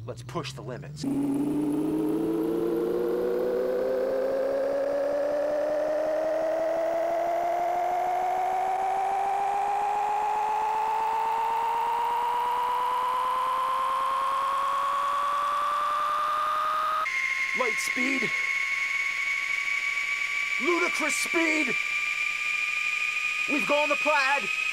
Let's push the limits. Light speed. Ludicrous speed. We've gone the Plaid.